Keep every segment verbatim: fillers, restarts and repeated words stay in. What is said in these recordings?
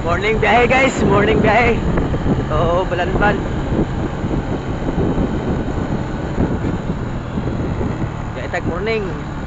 Morning biyahe guys, morning biyahe. So, Balanban. Kaya tag morning.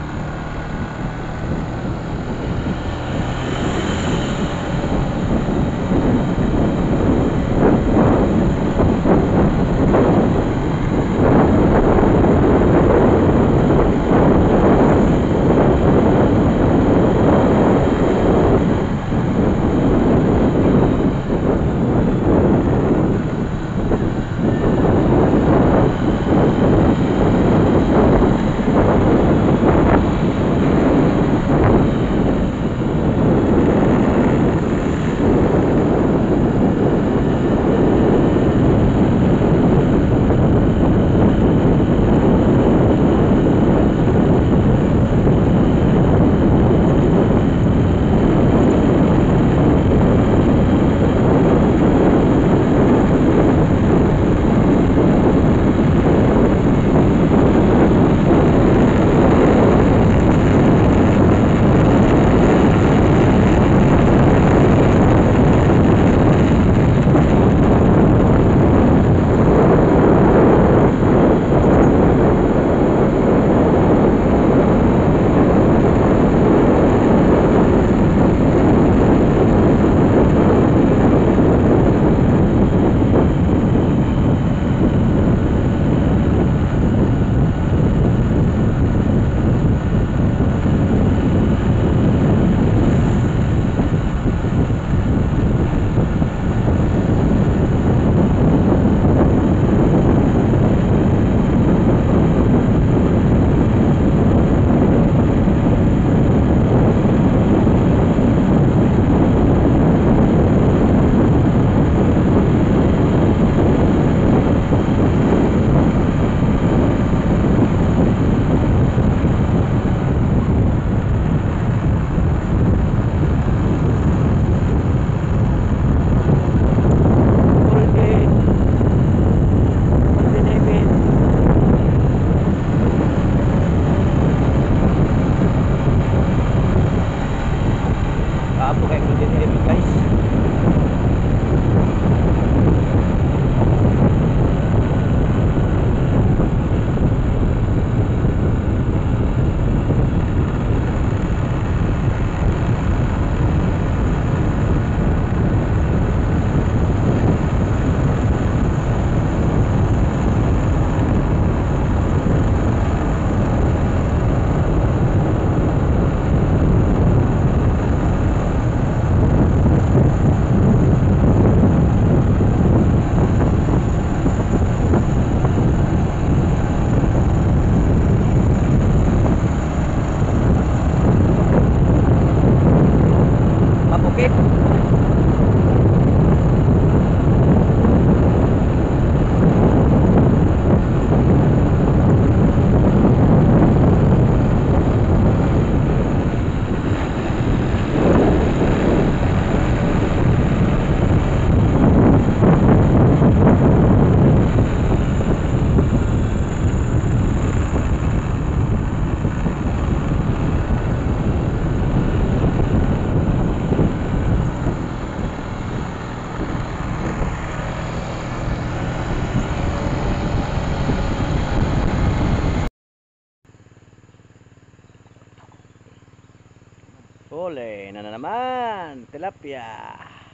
Ole, na na naman, tilapia.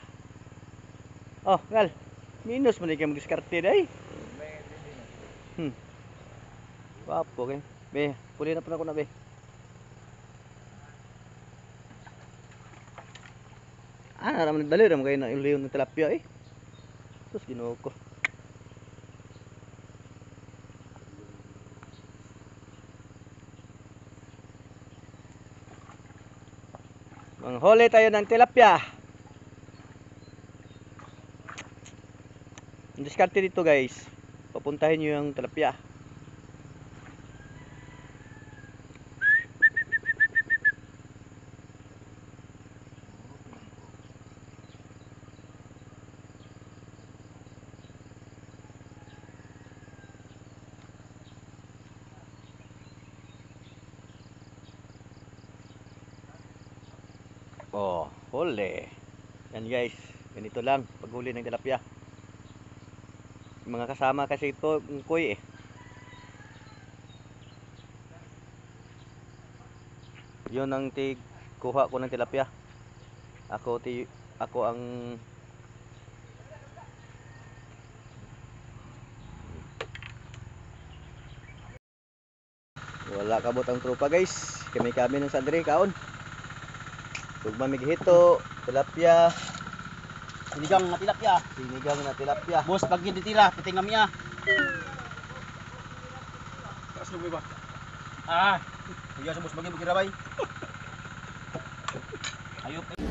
Oh, gal. Minus mo ni kayo mag-diskarte day. Hmm. Wapo kay. Be, puli na pa ako na be. Ah, naman nagdali ram kayo na yung ng tilapia eh. Sus Ginoo ko. Manghuli tayo ng tilapia. Ang diskarte dito guys, papuntahin nyo yung tilapia. Oh, huli. Yan guys. Ganito lang paghuli ng tilapia. Yung mga kasama kasi ito kuy eh. Yun ang tig kuha ko ng tilapia. Ako ti ako ang wala kabot ang tropa guys. Kami kami ng sadri kaon. Tugma mighito, tilapia, Sinigang na tilapia. sinigang na tilapia. Boss, pag hindi tira, titingnan niya. Kaso ba? Ah, kuya sa boss, bagi mo kirabay. Ayop.